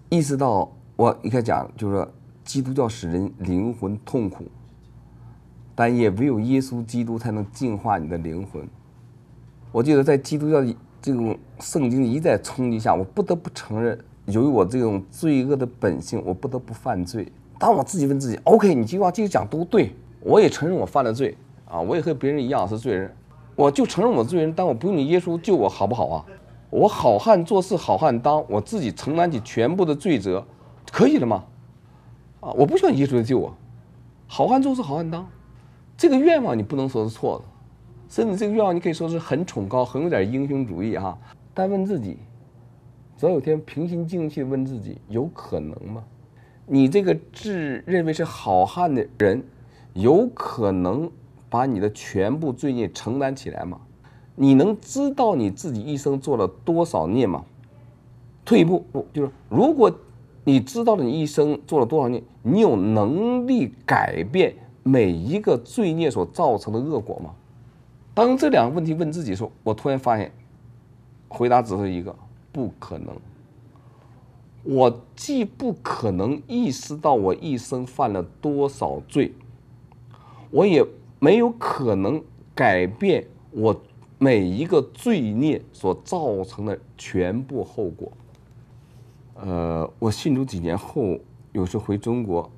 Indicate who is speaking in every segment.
Speaker 1: 意识到我一开始讲就是说，基督教使人灵魂痛苦，但也唯有耶稣基督才能净化你的灵魂。我记得在基督教这种圣经一再冲击下，我不得不承认，由于我这种罪恶的本性，我不得不犯罪。当我自己问自己 ，OK， 你这句话继续讲都对，我也承认我犯了罪啊，我也和别人一样是罪人，我就承认我罪人，但我不用你耶稣救我，好不好啊？我好汉做事好汉当，我自己承担起全部的罪责，可以了吗？啊，我不需要耶稣来救我，好汉做事好汉当，这个愿望你不能说是错的，甚至这个愿望你可以说是很崇高，很有点英雄主义哈。但问自己，总有一天平心静气的问自己，有可能吗？你这个自认为是好汉的人，有可能把你的全部罪孽承担起来吗？你能知道你自己一生做了多少孽吗？退一步，就是如果你知道了你一生做了多少孽，你有能力改变每一个罪孽所造成的恶果吗？当这两个问题问自己的时候，我突然发现，回答只是一个：不可能。我既不可能意识到我一生犯了多少罪，我也没有可能改变我每一个罪孽所造成的全部后果。我信主几年后，有时回中国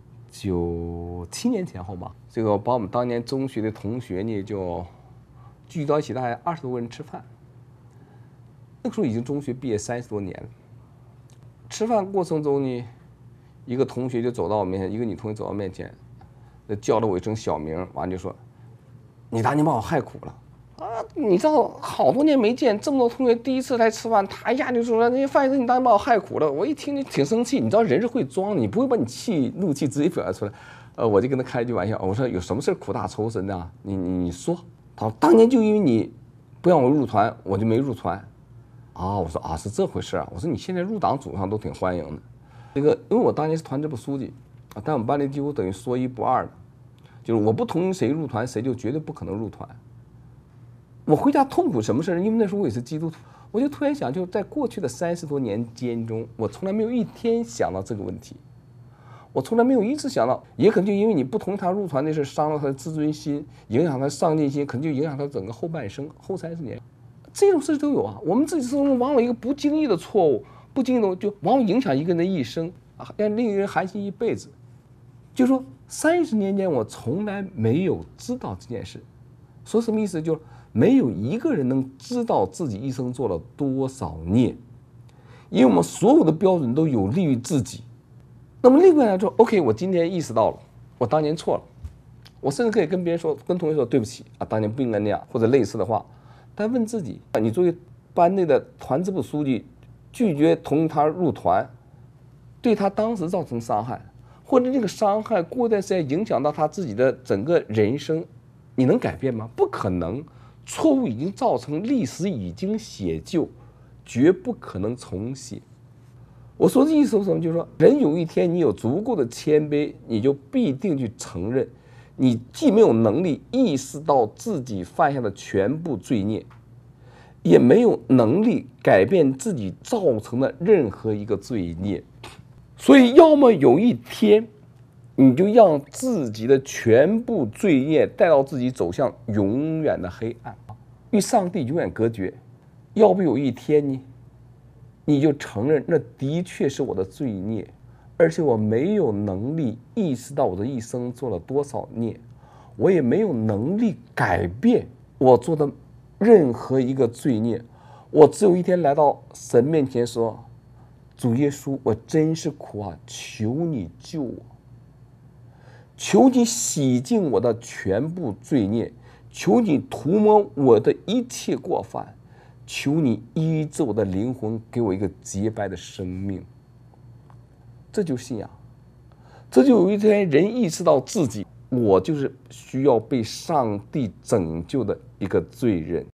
Speaker 1: ，7年前后吧，这个把我们当年中学的同学呢就聚到一起，大概20多个人吃饭。那个时候已经中学毕业30多年了。吃饭过程中呢，一个同学就走到我面前，一个女同学走到面前，叫了我一声小名，完就说：“你当年把我害苦了。”啊，你知道好多年没见，这么多同学第一次来吃饭，他一下就说：“那范医生，你当年把我害苦了。”我一听就挺生气，你知道人是会装的，你不会把你怒气直接表达出来。我就跟他开一句玩笑，我说：“有什么事苦大仇深的？你说。”他说：“当年就因为你不让我入团，我就没入团。”啊，我说啊，是这回事啊。我说你现在入党组上都挺欢迎的。这个因为我当年是团支部书记啊，但我们班里几乎等于说一不二的，就是我不同意谁入团，谁就绝对不可能入团。我回家痛苦什么事？因为那时候我也是基督徒，我就突然想，就在过去的30多年间中，我从来没有一天想到这个问题，我从来没有一次想到，也可能就因为你不同意他入团的事，伤了他的自尊心，影响他上进心，可能就影响他整个后半生，后30年。这种事都有啊，我们自己生活中往往一个不经意的错误，不经意的就往往影响一个人的一生啊，让另一个人寒心一辈子。就说30年间我从来没有知道这件事，说什么意思？就是没有一个人能知道自己一生做了多少孽，因为我们所有的标准都有利于自己。那么另外来说 ，OK， 我今天意识到了，我当年错了，我甚至可以跟别人说，跟同学说对不起啊，当年不应该那样，或者类似的话。但问自己，你作为班内的团支部书记，拒绝同意他入团，对他当时造成伤害，或者这个伤害过一段时间影响到他自己的整个人生，你能改变吗？不可能，错误已经造成，历史已经写就，绝不可能重写。我说的意思是什么？就是说，人有一天你有足够的谦卑，你就必定去承认。你既没有能力意识到自己犯下的全部罪孽，也没有能力改变自己造成的任何一个罪孽，所以要么有一天，你就让自己的全部罪孽带到自己走向永远的黑暗，与上帝永远隔绝；要不有一天呢，你就承认那的确是我的罪孽。而且我没有能力意识到我的一生做了多少孽，我也没有能力改变我做的任何一个罪孽。我只有一天来到神面前说：“主耶稣，我真是苦啊，求你救我，求你洗净我的全部罪孽，求你涂抹我的一切过犯，求你医治我的灵魂，给我一个洁白的生命。”这就是信仰，这就有一天人意识到自己，我就是需要被上帝拯救的一个罪人。